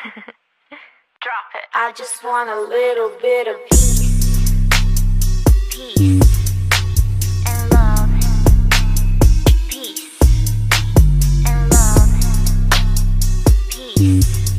Drop it. I just want a little bit of peace.